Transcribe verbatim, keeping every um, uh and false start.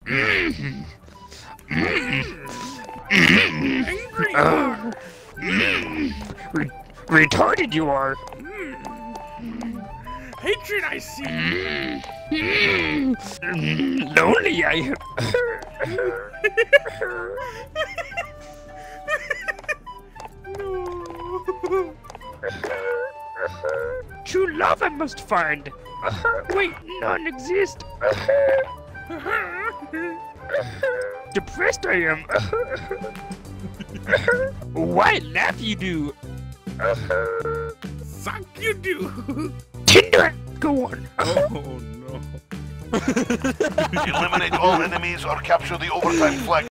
Mm. Mm. Angry you are. Mm. Re retarded you are. Mm. Hatred I see. Mm. Mm. Lonely I am. No. True love I must find. Wait, none exist. Depressed I am. Why laugh you do? Suck you do. Tinder, go on. Oh no. Eliminate all enemies or capture the overtime flag.